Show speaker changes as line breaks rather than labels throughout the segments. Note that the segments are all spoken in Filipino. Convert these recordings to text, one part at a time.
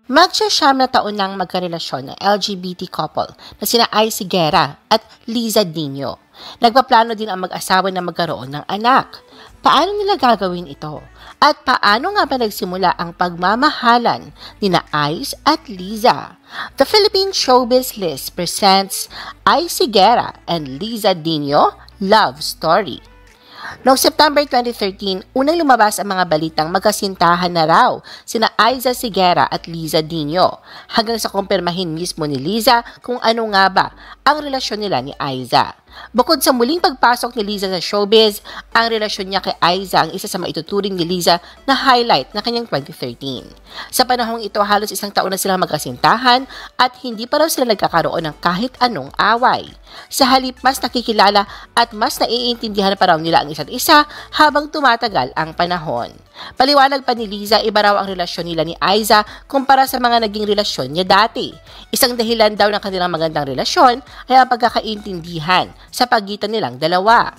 Magsasyam na taon nang magkarelasyon ng LGBT couple na sina Icy Guerra at Liza Dino. Nagpaplano din ang mag-asawa na magkaroon ng anak. Paano nila gagawin ito? At paano nga ba nagsimula ang pagmamahalan nina Ice at Liza? The Philippine Showbiz List presents Icy Guerra and Liza Dino Love Story. Noong September 2013, unang lumabas ang mga balitang magkasintahan na raw sina Iza Sigera at Liza Dino, hanggang sa kumpirmahin mismo ni Liza kung ano nga ba ang relasyon nila ni Iza. Bukod sa muling pagpasok ni Liza sa showbiz, ang relasyon niya kay Iza ang isa sa maituturing ni Liza na highlight na kanyang 2013. Sa panahong ito, halos isang taon na silang magkasintahan at hindi pa raw sila nagkakaroon ng kahit anong away. Sa halip, mas nakikilala at mas naiintindihan pa raw nila ang isa't isa habang tumatagal ang panahon. Paliwanag pa ni Liza, iba raw ang relasyon nila ni Iza kumpara sa mga naging relasyon niya dati. Isang dahilan daw ng kanilang magandang relasyon ay ang pagkakaintindihan sa pagitan nilang dalawa.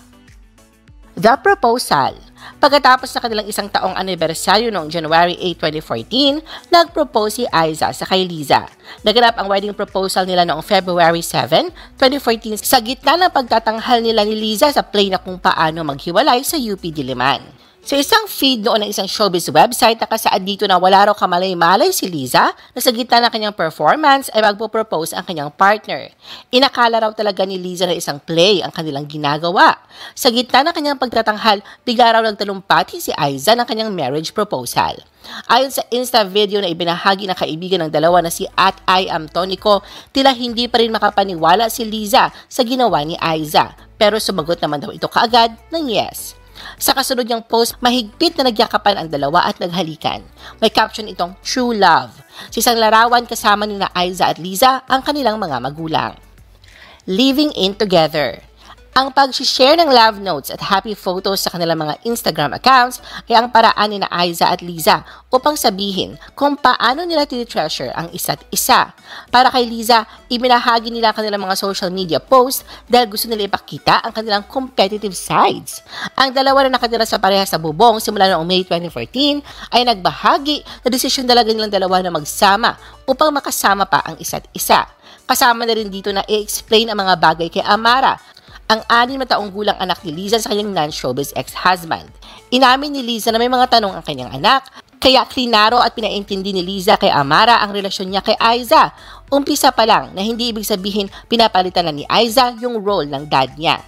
The Proposal. Pagkatapos sa kanilang isang taong anibersaryo noong January 8, 2014, nag-propose si Iza sa kay Liza. Naganap ang wedding proposal nila noong February 7, 2014 sa gitna ng pagtatanghal nila ni Liza sa play na kung paano maghiwalay sa UP Diliman. Sa isang feed noon ng isang showbiz website, nakasaad dito na wala raw kamalay-malay si Liza na sa gitna ng kanyang performance ay magpo-propose ang kanyang partner. Inakala raw talaga ni Liza na isang play ang kanilang ginagawa. Sa gitna ng kanyang pagtatanghal, bigla raw nagtalumpati si Iza ng kanyang marriage proposal. Ayon sa Insta video na ibinahagi ng kaibigan ng dalawa na si @IamTonico, tila hindi pa rin makapaniwala si Liza sa ginawa ni Iza, pero sumagot naman daw ito kaagad ng yes. Sa kasunod niyang post, mahigpit na nagyakapan ang dalawa at naghalikan. May caption itong True Love. Sa isang larawan kasama nina Iza at Liza ang kanilang mga magulang. Living in Together. Ang pag-share ng love notes at happy photos sa kanilang mga Instagram accounts ay ang paraan ni Iza at Liza upang sabihin kung paano nila tinitreasure ang isa't isa. Para kay Liza, ibinahagi nila kanilang mga social media posts dahil gusto nila ipakita ang kanilang competitive sides. Ang dalawa na nakatira sa parehas sa bubong simula noong May 2014 ay nagbahagi na desisyon talaga nilang dalawa na magsama upang makasama pa ang isa't isa. Kasama na rin dito na i-explain ang mga bagay kay Amara, ang 6 na taong gulang anak ni Liza sa kanyang non-showbiz ex-husband. Inamin ni Liza na may mga tanong ang kanyang anak, kaya klinaro at pinaintindi ni Liza kay Amara ang relasyon niya kay Iza. Umpisa pa lang na hindi ibig sabihin pinapalitan na ni Iza yung role ng dad niya.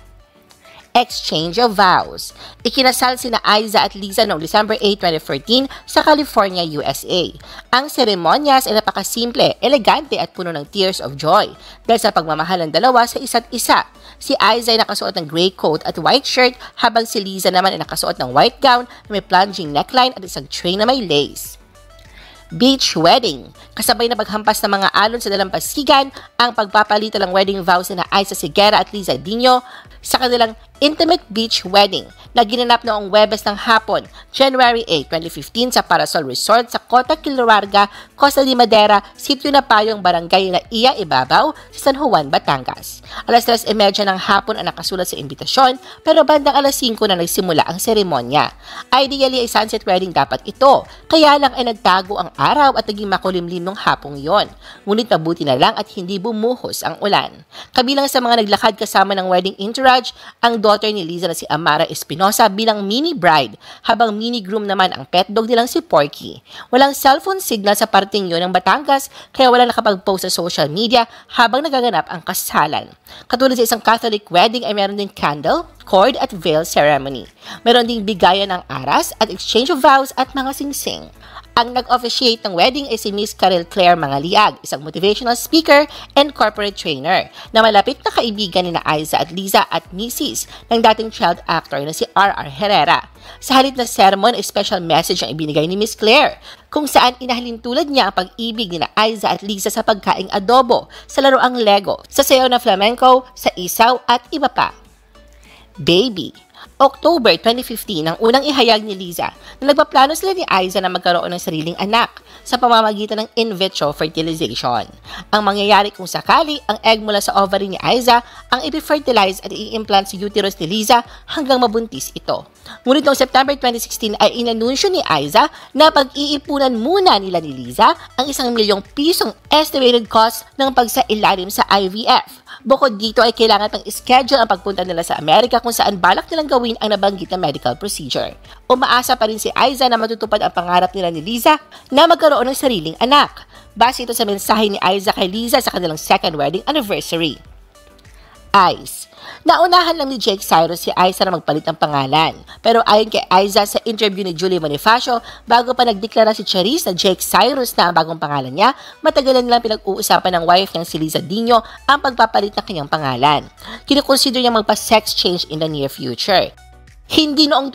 Exchange of vows. Ikinasal sina Iza at Liza noong December 8, 2014 sa California, USA. Ang seremonyas ay napakasimple, elegante at puno ng tears of joy dahil sa pagmamahal ng dalawa sa isa't isa. Si Iza ay nakasuot ng gray coat at white shirt habang si Liza naman ay nakasuot ng white gown na may plunging neckline at isang train na may lace. Beach Wedding. Kasabay na paghampas ng mga alon sa dalampasigan, ang pagpapalitan ng wedding vows na Iza Sigera at Liza Dino sa kanilang intimate beach wedding na ginanap noong Huwebes ng hapon, January 8, 2015 sa Parasol Resort sa Cota Quiloarga, Costa de Madera, Sitio na Payong, Barangay na Iya Ibabaw sa San Juan, Batangas. Alas 3:30 ng hapon ang nakasulat sa imbitasyon, pero bandang alas 5 na nagsimula ang seremonya. Ideally ay sunset wedding dapat ito, kaya lang ay nagtago ang araw at naging makulimlim nung hapong yon. Ngunit mabuti na lang at hindi bumuhos ang ulan. Kabilang sa mga naglakad kasama ng wedding entourage, ang daughter ni Liza na si Amara Espinosa bilang mini bride, habang mini groom naman ang pet dog nilang si Porky. Walang cellphone signal sa parting yon ng Batangas, kaya wala nakapag-post sa social media habang nagaganap ang kasalan. Katulad sa isang Catholic wedding ay meron din candle, cord at veil ceremony. Meron ding bigayan ng aras at exchange of vows at mga singsing. Ang nag-officiate ng wedding ay si Miss Karel Claire Mangaliag, isang motivational speaker and corporate trainer na malapit na kaibigan ni Iza at Liza at Mrs. ng dating child actor na si R.R. Herrera. Sa halip na sermon, special message ang ibinigay ni Miss Claire, kung saan inahalintulad niya ang pag-ibig ni Iza at Liza sa pagkaing adobo, sa laruang Lego, sa sayaw na flamenco, sa isaw at iba pa. Baby. October 2015 ang unang ihayag ni Liza na nagpaplano sila ni Aiza na magkaroon ng sariling anak sa pamamagitan ng in vitro fertilization. Ang mangyayari kung sakali ang egg mula sa ovary ni Aiza ang ipi-fertilize at i-implant sa uterus ni Liza hanggang mabuntis ito. Ngunit noong September 2016 ay inanunsyo ni Aiza na pag-iipunan muna nila ni Liza ang 1 milyong pisong estimated cost ng pagsailalim sa IVF. Bukod dito ay kailangan pang schedule ang pagpunta nila sa Amerika kung saan balak nilang gawin ang nabanggit na medical procedure. Umaasa pa rin si Aiza na matutupad ang pangarap nila ni Liza na magkaroon ng sariling anak. Base ito sa mensahe ni Aiza kay Liza sa kanilang second wedding anniversary. Ice. Naunahan lang ni Jake Cyrus si Aiza na magpalit ng pangalan. Pero ayon kay Aiza sa interview ni Julie Bonifacio, bago pa nagdeklara si Charisse na Jake Cyrus na ang bagong pangalan niya, matagalan nilang pinag-uusapan ng wife niyang si Liza Dino ang pagpapalit ng kanyang pangalan. Kinoconsider niya magpa-sex change in the near future. Hindi noong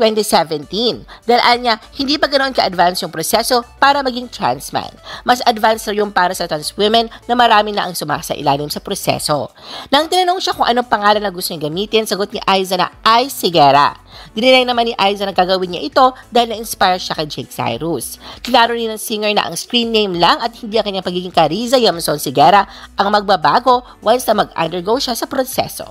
2017, dahil niya hindi pa ganoon ka-advance yung proseso para maging trans man. Mas advanced na yung para sa trans women na marami na ang sumasailalim sa proseso. Nang tinanong siya kung anong pangalan na gusto niya gamitin, sagot ni Aiza na Ice Sigera. Dininay naman ni Aiza na gagawin niya ito dahil na-inspire siya kay Jake Cyrus. Klaro rin ng singer na ang screen name lang at hindi ang kanyang pagiging Cariza Yamson Sigera ang magbabago once na mag-undergo siya sa proseso.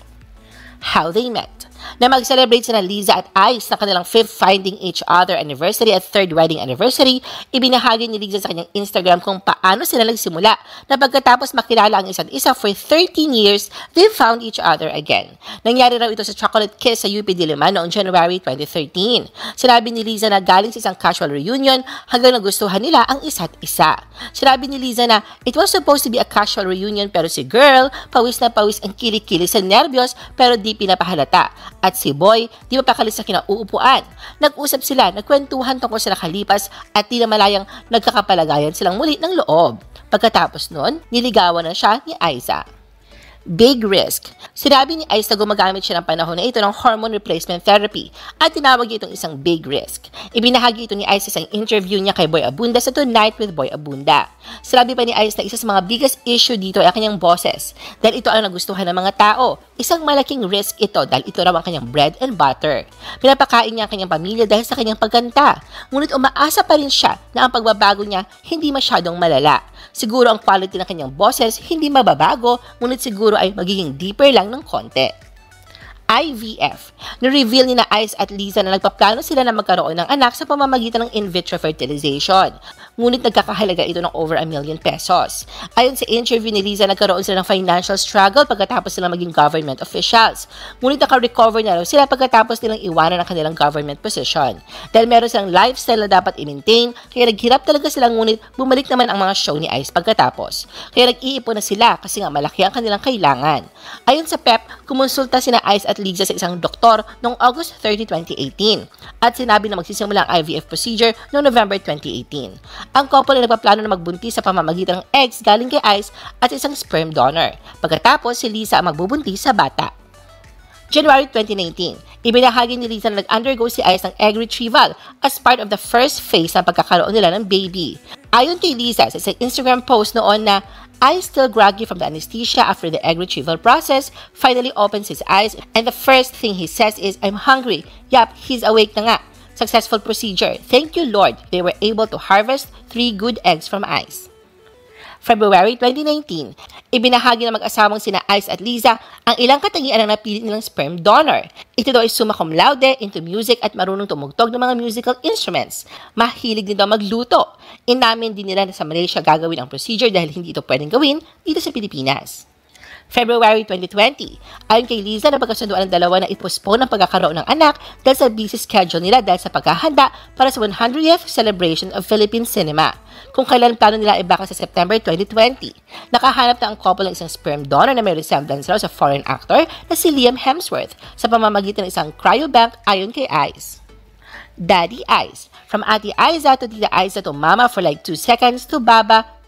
How they met. Na mag-celebrate sina Liza at Ice na kanilang 5th finding each other anniversary at 3rd wedding anniversary, ibinahagi ni Liza sa kanyang Instagram kung paano sila nagsimula na pagkatapos makilala ang isa't isa for 13 years, they found each other again. Nangyari raw ito sa Chocolate Kiss sa UP Diliman noong January 2013. Sinabi ni Liza na galing sa isang casual reunion hanggang nagustuhan nila ang isa't isa. Sinabi ni Liza na it was supposed to be a casual reunion pero si girl, pawis na pawis ang kilikili sa nervyos pero di pinapahalata. At si Boy, di pa pakalis sa kinauupuan. Nag-usap sila, nagkwentuhan tungkol sa nakalipas at di na malayang nagkakapalagayan silang muli ng loob. Pagkatapos nun, niligawan na siya ni Aiza. Big risk. Sinabi ni Ice na gumagamit siya ng panahon na ito ng hormone replacement therapy at tinawag itong isang big risk. Ibinahagi ito ni Ice sa isang interview niya kay Boy Abunda sa Tonight with Boy Abunda. Sinabi pa ni Ice na isa sa mga biggest issue dito ay kanyang boses dahil ito ang nagustuhan ng mga tao. Isang malaking risk ito dahil ito raw ang kanyang bread and butter. Pinapakain niya ang kanyang pamilya dahil sa kanyang pagkanta. Ngunit umaasa pa rin siya na ang pagbabago niya hindi masyadong malala. Siguro ang quality ng kanyang boses hindi mababago, ngunit siguro ay magiging deeper lang ng konti. IVF. Na-reveal ni na Ice at Liza na nagpaplano sila na magkaroon ng anak sa pamamagitan ng in vitro fertilization. Ngunit nagkakahalaga ito ng over 1 million pesos. Ayon sa interview ni Liza, nagkaroon sila ng financial struggle pagkatapos sila maging government officials. Ngunit naka-recover na raw sila pagkatapos nilang iwanan ang kanilang government position. Dahil meron silang lifestyle na dapat i-maintain, kaya naghirap talaga sila ngunit bumalik naman ang mga show ni Ice pagkatapos. Kaya nag-iipon na sila kasi nga malaki ang kanilang kailangan. Ayon sa PEP, kumonsulta sina Ice at Liza sa isang doktor noong August 30, 2018 at sinabi na magsisimula ang IVF procedure noong November 2018. Ang couple ay nagpaplano na magbuntis sa pamamagitan ng eggs galing kay Ice at isang sperm donor. Pagkatapos, si Liza ang magbubuntis sa bata. January 2019, ibinahagi ni Liza na nag-undergo si Ice ng egg retrieval as part of the first phase ng pagkakaroon nila ng baby. Ayon kay Liza sa isang Instagram post noon na Ice, still groggy from the anesthesia after the egg retrieval process, finally opens his eyes and the first thing he says is, "I'm hungry." Yup, he's awake na nga. Successful procedure. Thank you, Lord. They were able to harvest 3 good eggs from Ice. February 2019, ibinahagi ng mag-asawang sina Ice at Liza ang ilang katangian ng napili nilang sperm donor. Ito daw ay summa cum laude, into music at marunong tumugtog ng mga musical instruments. Mahilig din daw magluto. Inamin din nila na sa Malaysia gagawin ang procedure dahil hindi ito pwedeng gawin dito sa Pilipinas. February 2020, ayon kay Liza na pagkasunduan ng dalawa na i-postpone ang pagkakaroon ng anak dahil sa busy schedule nila dahil sa paghahanda para sa 100th celebration of Philippine cinema. Kung kailan plano nila ay baka sa September 2020. Nakahanap na ang couple ng isang sperm donor na may resemblance raw sa foreign actor na si Liam Hemsworth sa pamamagitan ng isang cryobank ayon kay Ice. Daddy Ice. From Ate Aiza to Tita Aiza to Mama for like 2 seconds to Baba to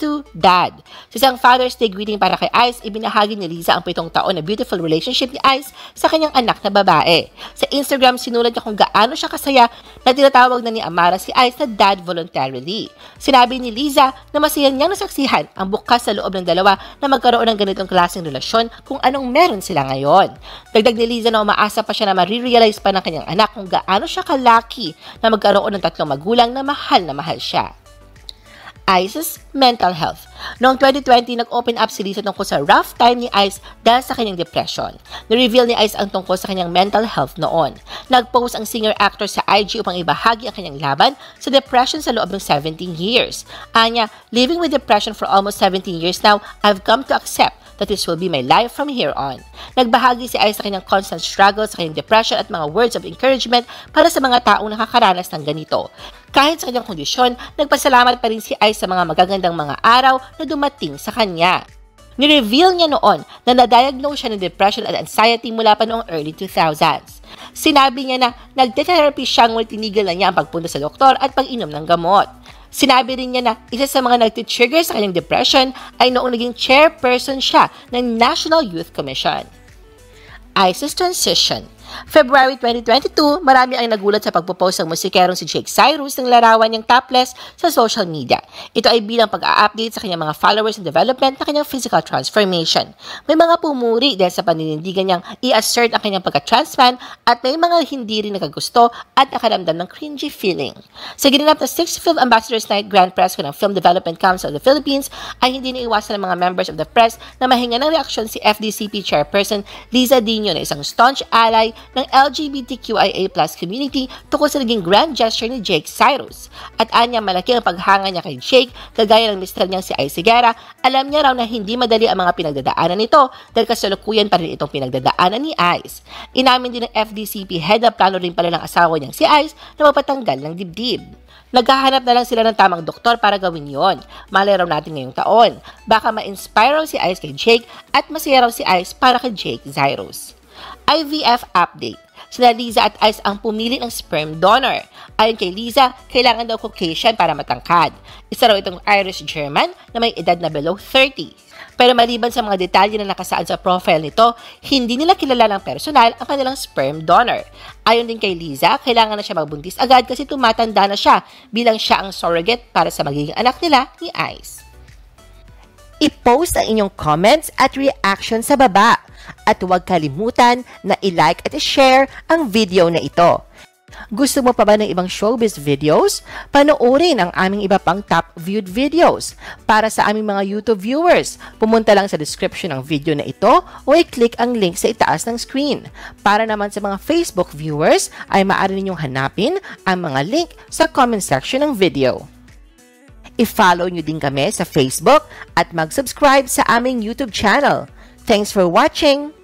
to Dad. Sa isang Father's Day greeting para kay Ice, ibinahagi ni Liza ang 7 taon na beautiful relationship ni Ice sa kanyang anak na babae. Sa Instagram, sinulat niya kung gaano siya kasaya na tinatawag na ni Amara si Ice na Dad voluntarily. Sinabi ni Liza na masaya niyang nasaksihan ang bukas sa loob ng dalawa na magkaroon ng ganitong klaseng relasyon kung anong meron sila ngayon. Dagdag ni Liza na umaasa pa siya na marirealize pa ng kanyang anak kung gaano siya kalaki na magkaroon ng 3 magulang na mahal siya. Ice's mental health. Noong 2020, nag-open up si Liza tungkol sa rough time ni Ice dahil sa kanyang depression. Ni-reveal ni Ice ang tungkol sa kanyang mental health noon. Nag-post ang singer-actor sa IG upang ibahagi ang kanyang laban sa depression sa loob ng 17 years. Anya, living with depression for almost 17 years now, I've come to accept that this will be my life from here on. Nagbahagi si Ice sa kanyang constant struggle sa kanyang depression at mga words of encouragement para sa mga taong nakakaranas ng ganito. Kahit sa kanyang kondisyon, nagpasalamat pa rin si Ice sa mga magagandang mga araw na dumating sa kanya. Ni-reveal niya noon na na-diagnose siya ng depression at anxiety mula pa noong early 2000s. Sinabi niya na nagte-therapy siya ngunit tinigil na niya ang pagpunta sa doktor at pag-inom ng gamot. Sinabi rin niya na isa sa mga nagtitrigger sa kanyang depression ay noong naging chairperson siya ng National Youth Commission. Ice's transition. February 2022, marami ang nagulat sa pagpopost ng musikerong si Jake Cyrus ng larawan niyang topless sa social media. Ito ay bilang pag-a-update sa kanyang mga followers and development ng kanyang physical transformation. May mga pumuri dahil sa paninindigan niyang i-assert ang kanyang pagka-trans man at may mga hindi rin nakagusto at nakaramdam ng cringy feeling. Sa ginanap na 6th Film Ambassadors Night Grand Press ng Film Development Council of the Philippines, ay hindi naiwasan ng mga members of the press na mahinga ng reaksyon si FDCP Chairperson Liza Dino na isang staunch ally ng LGBTQIA+ community tungkol sa naging grand gesture ni Jake Cyrus. At anya malaki ang paghanga niya kay Jake, kagaya ng mister niyang si Ice Guerra, alam niya raw na hindi madali ang mga pinagdadaanan nito dahil kasalukuyan pa rin itong pinagdadaanan ni Ice. Inamin din ng FDCP head na plano rin pala ng asawa niyang si Ice na mapatanggal ng dibdib. Naghahanap na lang sila ng tamang doktor para gawin yon. Malay raw natin ngayong taon. Baka ma-inspire raw si Ice kay Jake at masaya raw si Ice para kay Jake Cyrus. IVF update. Sina Liza at Ice ang pumili ng sperm donor. Ayon kay Liza, kailangan daw Caucasian para matangkad. Isa raw itong Irish-German na may edad na below 30. Pero maliban sa mga detalye na nakasaad sa profile nito, hindi nila kilala ng personal ang kanilang sperm donor. Ayon din kay Liza, kailangan na siya magbuntis agad kasi tumatanda na siya bilang siya ang surrogate para sa magiging anak nila ni Ice. I-post ang inyong comments at reaction sa baba. At huwag kalimutan na i-like at i-share ang video na ito. Gusto mo pa ba ng ibang showbiz videos? Panoorin ang aming iba pang top viewed videos. Para sa aming mga YouTube viewers, pumunta lang sa description ng video na ito o i-click ang link sa itaas ng screen. Para naman sa mga Facebook viewers, ay maaari ninyong hanapin ang mga link sa comment section ng video. I-follow nyo din kami sa Facebook at mag-subscribe sa aming YouTube channel. Thanks for watching!